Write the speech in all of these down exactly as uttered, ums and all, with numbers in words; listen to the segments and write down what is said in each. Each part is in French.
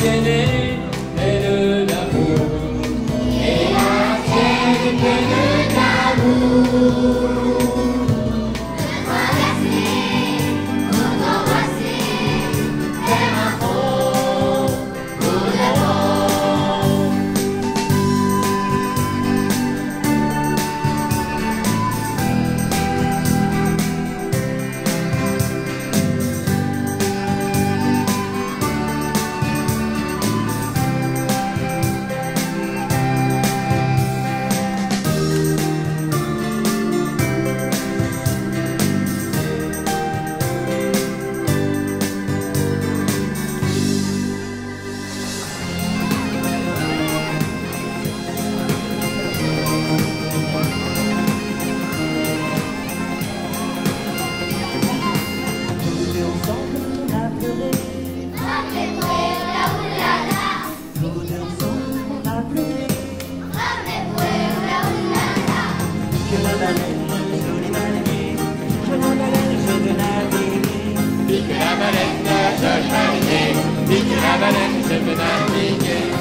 tienne est pleine d'amour. Et la tienne est pleine d'amour. Pique la baleine, jolie marinée, pique la baleine, je veux naviguer.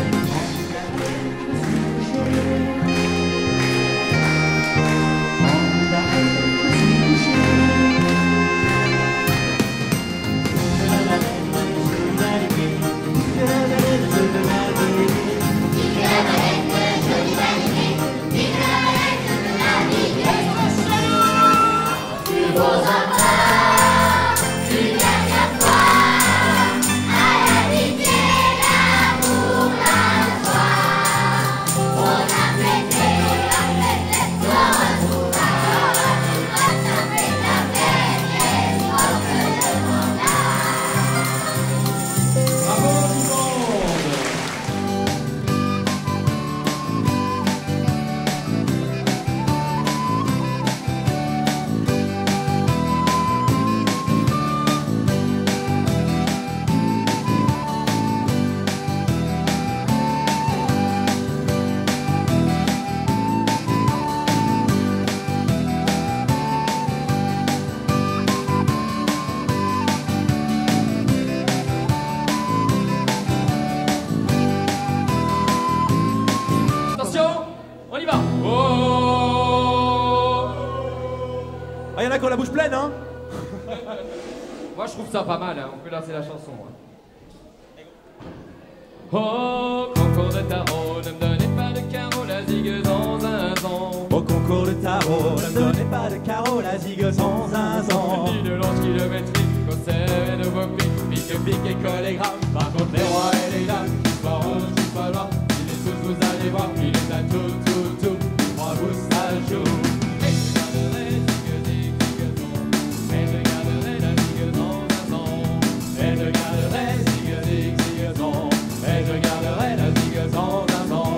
On y va. Oh, ah, y'en a qui ont la bouche pleine, hein. moi je trouve ça pas mal, hein. On peut lancer la chanson. Hein. Oh, concours de tarot, ne me donnez pas de carreau, la zigue sans zinzan. Au concours de tarot, ne me donnez pas de carreau, la zigue sans zinzan. Ni de lance kilométrique, conserve de vos piques, pique, pique et collégramme. Par contre les rois et les dames, pas rouge, pas noir, il est tous, vous allez voir, il est à tout, tout, tout. Moi vous ça joue. Et je garderai zigue, zigue, zigue, zon. Et je garderai la zigue sans zinzan. Et je garderai zigue, zigue, zigue, zon. Et je garderai la zigue sans zinzan.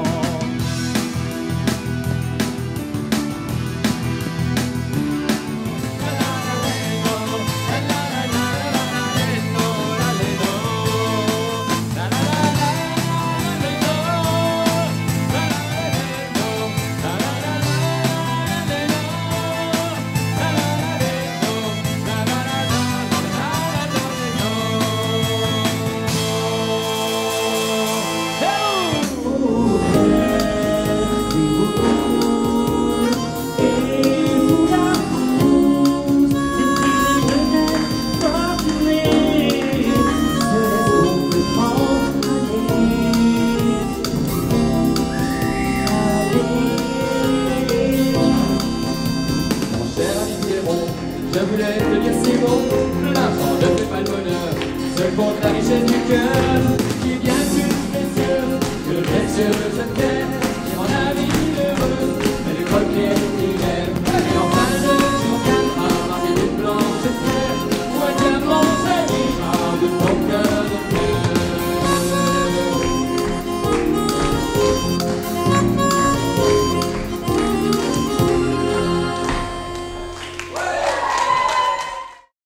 Je voulais te dire si bon, l'argent ne fait pas le bonheur, seul compte la richesse du cœur, qui vient sur les cieux, que les cieux.